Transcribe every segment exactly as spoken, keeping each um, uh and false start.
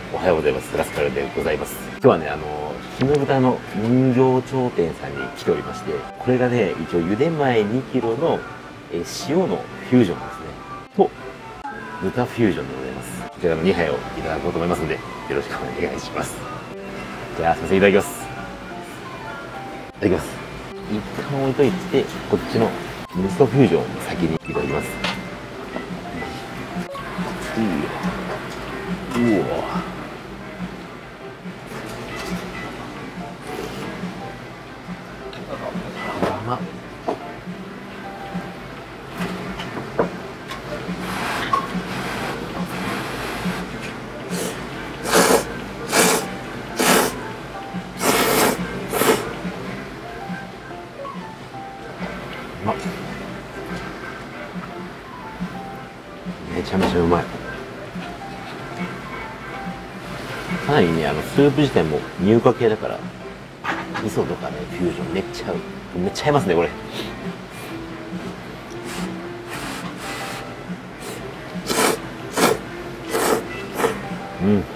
おはようございます。ラスカルでございます。今日はね、あの、日の豚の人形町店さんに来ておりまして、これがね、一応茹で前にキロのえ塩のフュージョンですね。と、豚フュージョンでございます。こちらのにはいをいただこうと思いますので、よろしくお願いします。じゃあ、すいません、いただきます。いただきます。一旦置いといて、こっちの味噌フュージョンを先にいただきます。うお。うお。甘っ。めちゃめちゃうまい。かなりね、あのスープ自体も乳化系だから、味噌とかね、フュージョンめっちゃ合う。めっちゃ合いますね、これ。うん。うん。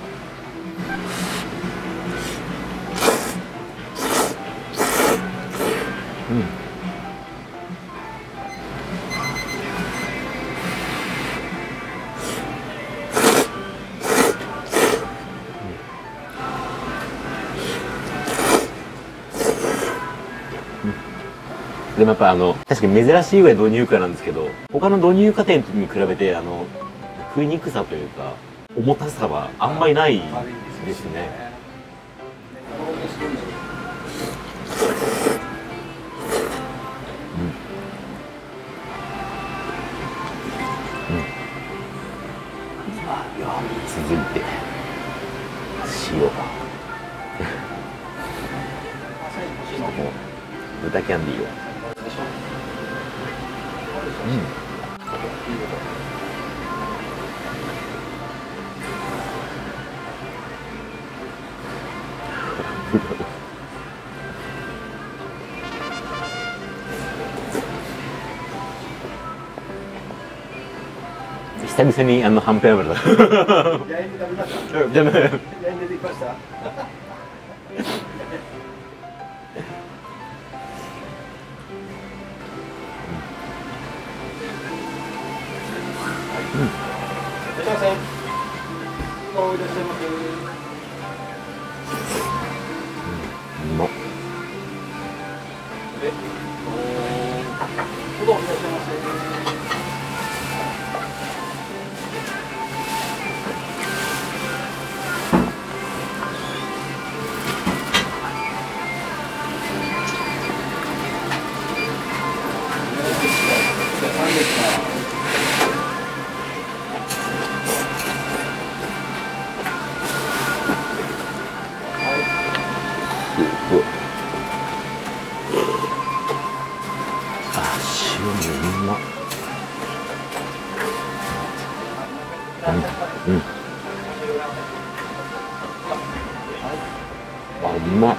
でもやっぱあの確かに珍しいぐらい導入化なんですけど、他の導入化店に比べてあの食いにくさというか重たさはあんまりないですね。うんうん。いや、続いて塩豚キャンディーを。うん。久々にあのはんぺん油だ。ヤインで食べました。ヤインでできました。うん。いらっしゃいませ。どういらっしゃいませ。うん。うまっ。で、おどういらっしゃいませ。うん、うん、あ、うまっ。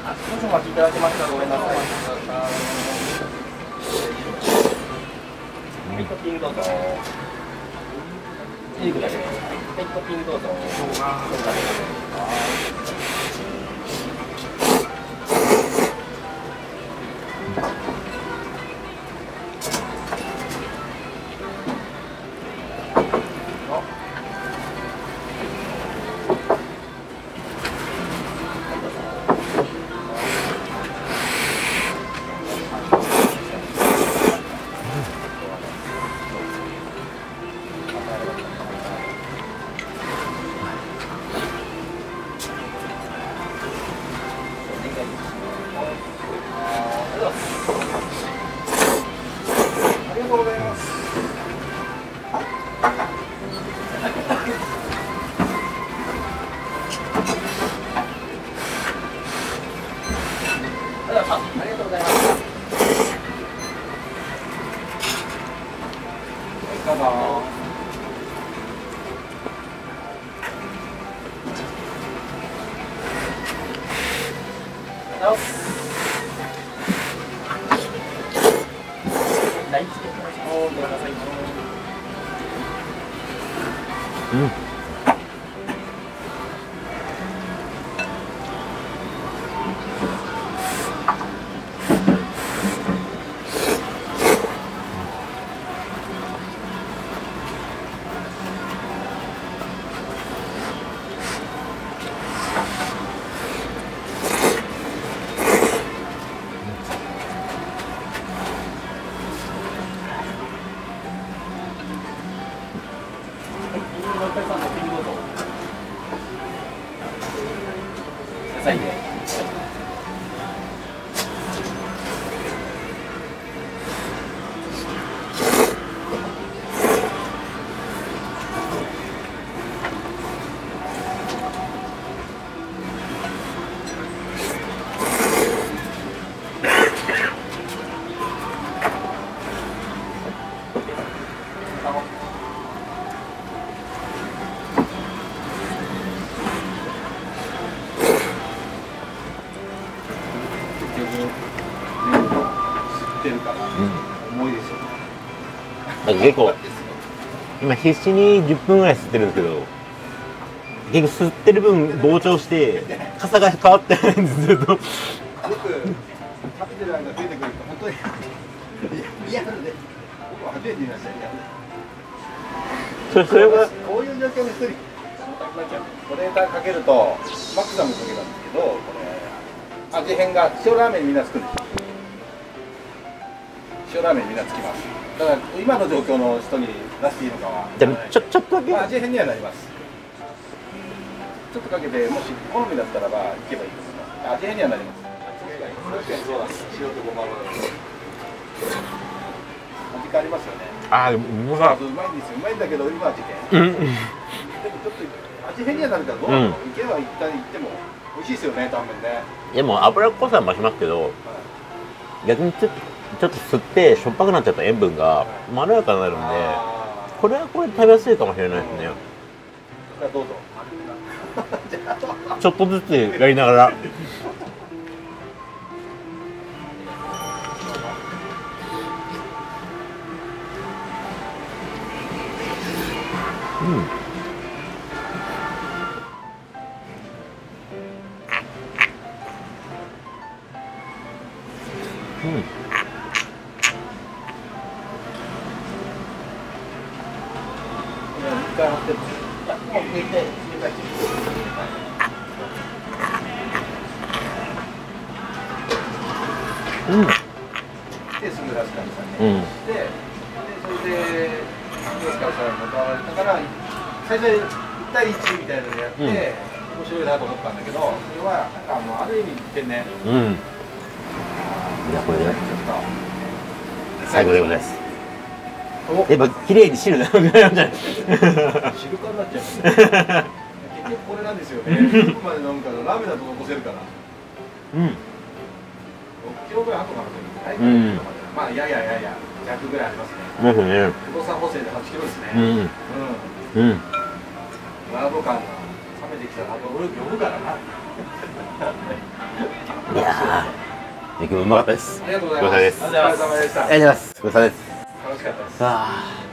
少々お待ちいただきましたらごめんなさい。はい、トッピングどうぞ。チーズだけです。はい、トッピングどうぞ。生姜だけです。 うん。 野菜で。 結構今必死にじゅっぷんぐらい吸ってるんですけど、結局吸ってる分膨張して傘が変わってないんですずっと。よく食べてる間出てくると本当にリアルで僕は初めて見ましたよ。 それそれがこういう状況の一人これかけるとマクダムかけたんですけど、これ味変が塩ラーメンにみんなつくんです。塩ラーメンにみんなつきます。だから今の状況の人に出していいのかはでもちょちょっとだけ、 まあ、味変にはなります。ちょっとかけてもし好みだったらばいけばいいと思います。味変にはなります。そうなんです。塩とごまの味変ありますよね。 ああ、うまうまいんですよ。うまいんだけど今味変。うん。でもちょっと味変にはなるからどうなの？いけば一旦いっても美味しいですよね、タンメンね。 でも脂っこさは増しますけど、逆にちょっとちょっと吸ってしょっぱくなっちゃった塩分がまろやかになるんで、これはこれで食べやすいかもしれないですね。 じゃあどうぞ。 ちょっとずつやりながら。うん。うん。うん。 ですぐ出すからさね。 うん。 で、でそれでですからさだから最初いち対いちみたいなのやって、うん、面白いなと思ったんだけど、それはなんかもうある意味天然。 うん。じゃあこれで最後でございます。やっぱ綺麗に汁がなくなっちゃう。 汁感になっちゃう。結局これなんですよね。スープまで飲むからラーメンだと残せるから。 うん。ろっキロぐらい後かなと思って。うん。まあいやいやいやいや弱ぐらいありますね。 ですね。 不動産補正ではちキロですね。 うん。うん。うん。 ラード感が冷めてきたらあと俺呼ぶからな。 いややー、今日うまかったです。 ありがとうございます。 ごちそうさまです。 お疲れ様でした。 ありがとうございます。ごちそうさまです。 楽しかったです。 あー